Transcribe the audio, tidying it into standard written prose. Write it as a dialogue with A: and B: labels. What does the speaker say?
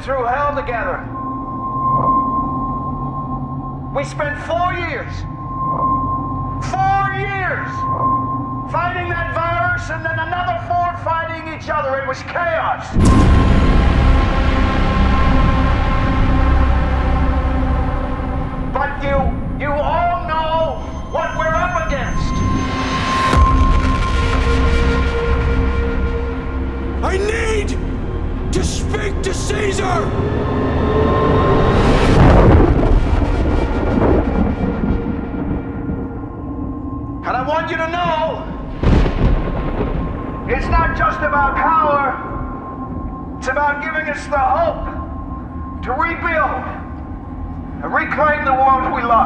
A: through hell together. We spent 4 years. 4 years! Fighting that virus and then another 4 fighting each other. It was chaos. But you all know what we're up against.
B: I need to speak to Caesar!
A: And I want you to know, it's not just about power, it's about giving us the hope to rebuild and reclaim the world we love.